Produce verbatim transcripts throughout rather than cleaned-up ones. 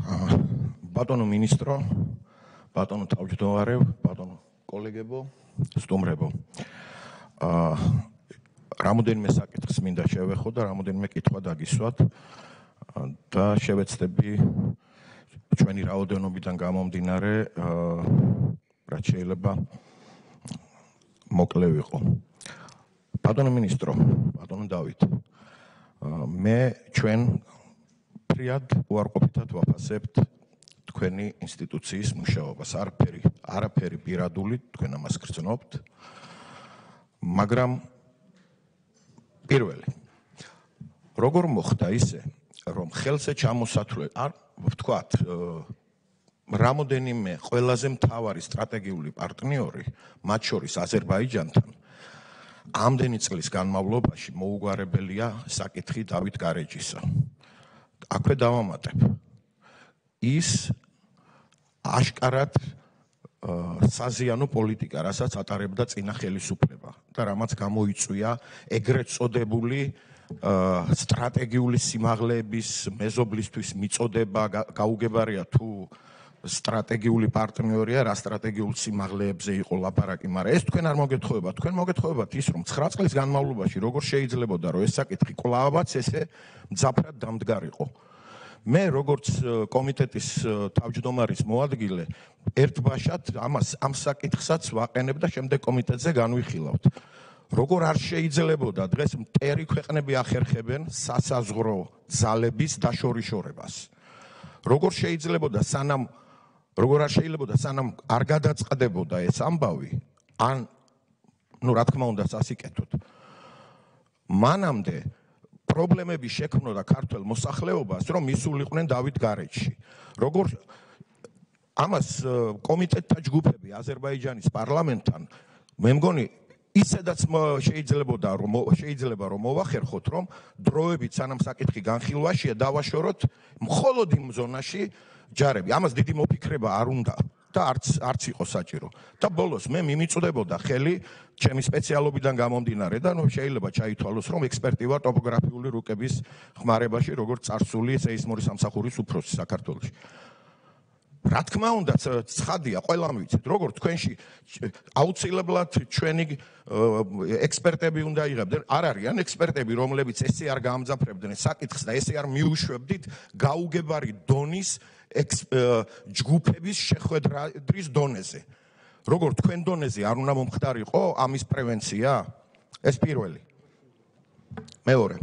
ბატონო მინისტრო, ბატონო თავმჯდომარე, ბატონო კოლეგებო, სტუმრებო. აა რამოდენიმე საკითხს მინდა შევეხო და რამოდენიმე კითხვა დაგისვათ და შევეცდები ჩვენი რაოდენობიდან გამომდინარე რაც შეიძლება მოკლე ვიყო. ბატონო მინისტრო, ბატონო დავით, მე ჩვენ ფრიად უარყოფითად ვაფასებთ თქვენი ინსტიტუციის მუშაობას. არაფერი, არაფერი პირადული, თქვენ ამას გრძნობთ. მაგრამ პირველი, როგორ მოხდა ისე, რომ ხელზე ჩამოსათვლე, არ ვთქვათ, რამოდენიმე ყველაზე მთავარი სტრატეგიული პარტნიორი, მათ შორის აზერბაიჯანთან, ამდენი წლის განმავლობაში მოუგვარებელია საკითხი დავით გარეჯისა. აქვე დავამატებ. ის აშკარად საზიანო პოლიტიკა, რასაც ატარებდა წინა ხელისუფლება და რამაც გამოიწვია ეგრეთ წოდებული სტრატეგიული სიმაღლეების მეზობლისთვის მიწოდება, გაუგებარია თუ სტრატეგიული პარტნიორია, რა სტრატეგიულ სიმაღლეებზე იყო ლაპარაკი, მაგრამ ეს თქვენ არ მოგეთხოვებათ. თქვენ მოგეთხოვებათ ის, რომ ცხრა წლის განმავლობაში როგორ შეიძლებოდა, რომ ეს საკითხი კვლავაც ესე მძაფრად დამდგარიყო. მე როგორც კომიტეტის თავმჯდომარის მოადგილე ერთბაშად ამას ამ საკითხსაც ვაყენებ და შემდეგ კომიტეტზე განვიხილავთ. როგორ არ შეიძლებოდა დღეს მტერი ქვეყნები ახერხებენ სასაზღვრო ძალების დაშორიშორებას. როგორ შეიძლებოდა სანამ როგორ არ შეიძლებოდა სანამ არ გადაწყდებოდა ეს ამბავი, ან ნუ რა თქმა უნდა სასიკეთოდ. მანამდე პრობლემები შექმნოდა ქართულ მოსახლეობას, რომ ისულიყვნენ დავით გარეჯში. როგორ ამას კომიტეტთა ჯგუფები აზერბაიჯანის პარლამენტთან, მე მგონი ისედაც შეიძლებოდა რომ შეიძლება რომ მოვახერხოთ, რომ დროებით სანამ საკითხი განხილვაშია, დავაშოროთ მხოლოდ იმ ზონაში ჯარები. ამას დიდი მოფიქრება არ უნდა და არც არც იყო საჭირო. და ბოლოს მე მიმიწვდებოდა ხელი ჩემი სპეციალობიდან გამომდინარე და ნუ შეიძლება ჩაითვალოს, რომ ექსპერტი ვარ ტოპოგრაფიული რუკების ხმარებაში, როგორც წარსული სეისმური სამსახურის უფროსი საქართველოში. რა თქმა უნდა, ცხადია, ყველამ ვიცით, როგორ თქვენში აუცილებლად ჩვენი ექსპერტები უნდა იღებდნენ. არ არიან ექსპერტები, რომლებიც ესე არ გაამძაფრებდნენ საკითხს და ესე არ მიუშვებდით გაუგებარი დონის ჯგუფების შეხვედრის დონეზე. როგორ თქვენ დონეზე არ უნდა მომხდარიყო ამის პრევენცია? ეს პირველი. მეორე.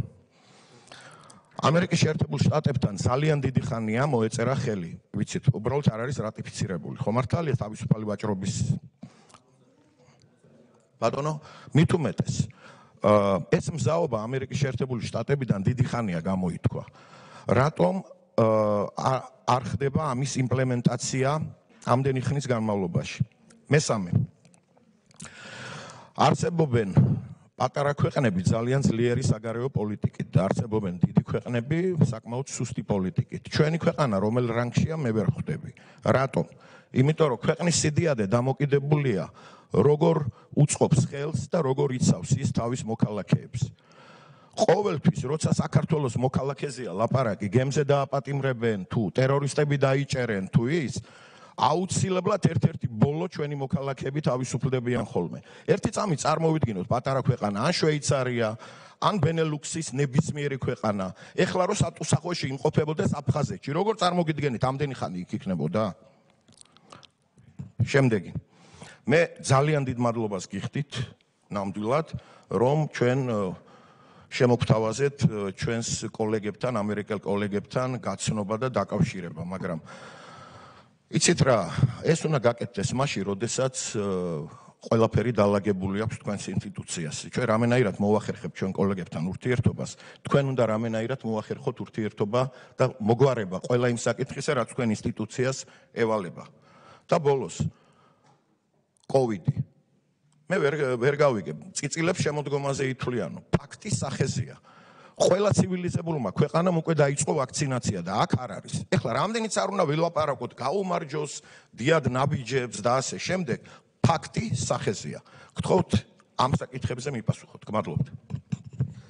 ამერიკის შეერთებულ შტატებთან ძალიან დიდი ხანია მოეწერა ხელი. ვიცით, უბრალოდ არ არის რატიფიცირებული. ხო მართალია თავისუფალი ვაჭრობის ბატონო, მით უმეტეს. ეს მზაობა ამერიკის შეერთებული შტატებიდან დიდი ხანია გამოითქვა. რატომ არ ხდება ამის იმპლემენტაცია ამდენი ხნის განმავლობაში? მესამე. არსებობენ პატარა ქვეყნები ძალიან ძლიერი საგარეო პოლიტიკით და არსებობენ დიდი ქვეყნები საკმაოდ სუსტი პოლიტიკით. ჩვენი ქვეყანა რომელ რანგშია მე ვერ ხვდები. რატომ? იმიტომ რომ ქვეყნის სიდიადე დამოკიდებულია როგორ უწყობს ხელს და როგორ იცავს ის თავის მოქალაქეებს. ყოველთვის როცა საქართველოს მოქალაქეზეა ლაპარაკი, გემზე დააპატიმრებენ თუ ტერორისტები დაიჭერენ თუ ის, აუცილებლად ერთ-ერთი ბოლო ჩვენი მოქალაქეები თავისუფლდებიან ხოლმე. ერთი წამი წარმოვიდგინოთ პატარა ქვეყანა, ან შვეიცარია, ან ბენელუქსის ნებისმიერი ქვეყანა. ეხლა რო სატუსაღოში იმყოფებოდეს აფხაზეთში, როგორ წარმოგიდგენით, ამდენი ხანი იქ იქნებოდა? შემდეგი. მე ძალიან დიდ მადლობას გიხდით ნამდვილად, რომ ჩვენ შემოგთავაზეთ ჩვენს კოლეგებთან, ამერიკელ კოლეგებთან გაცნობა და დაკავშირება, მაგრამ იცით რა, ეს უნდა გაკეთდეს მაშინ, როდესაც ყველაფერი დაალაგებული აქვს თქვენს ინსტიტუციას. ჩვენ რამენაირად მოვახერხებთ ჩვენ კოლეგებთან ურთიერთობას, თქვენ უნდა რამენაირად მოვახერხოთ ურთიერთობა და მოგვარება ყველა იმ საკითხისა, რაც თქვენ ინსტიტუციას ევალება. და ბოლოს, კოვიდი. მე ვერ ვერ გავიგებ, წიწილებს შემოდგომაზე ითვლიანო, ფაქტის სახეზეა. ყველა ცივილიზებულმა ქვეყანამ უკვე დაიწყო ვაქცინაცია და აქ არ არის. ეხლა რამდენიც არ უნდა ვილაპარაკოთ, გაუმარჯოს, დიად ნაბიჯებს და ასე შემდეგ, ფაქტი სახეზეა. გთხოვთ ამ საკითხებზე მიპასუხოთ. გმადლობთ.